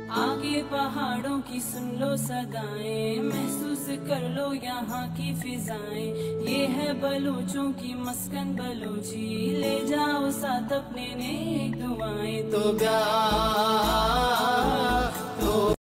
आगे पहाड़ों की सुन लो सदाएं, महसूस कर लो यहाँ की फिजाएं। ये है बलूचों की मस्कन बलूची, ले जाओ साथ अपने नेक दुआएं। तो प्यार